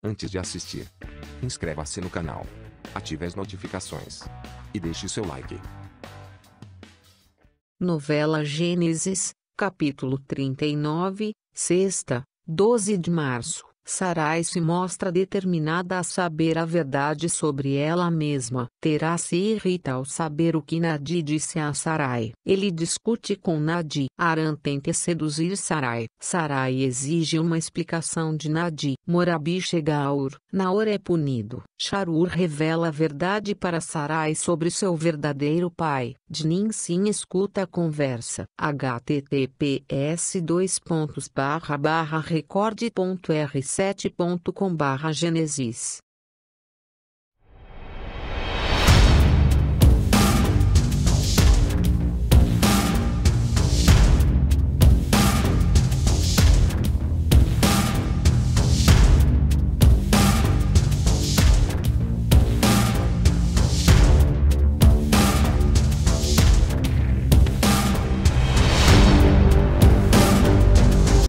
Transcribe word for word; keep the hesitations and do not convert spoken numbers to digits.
Antes de assistir, inscreva-se no canal, ative as notificações e deixe seu like. Novela Gênesis, capítulo trinta e nove, sexta, doze de março. Sarai se mostra determinada a saber a verdade sobre ela mesma. Terá se irrita ao saber o que Nadi disse a Sarai. Ele discute com Nadi. Aram tenta seduzir Sarai. Sarai exige uma explicação de Nadi. Morabi chega a Ur. Naor é punido. Sharur revela a verdade para Sarai sobre seu verdadeiro pai. Dnin sim escuta a conversa. https dois pontos barra barra recorde ponto r sete ponto com barra Gênesis